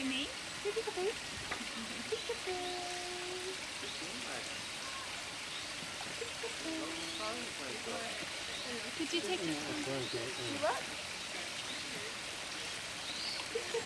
name? Peekaboo. Could you take this one? You what?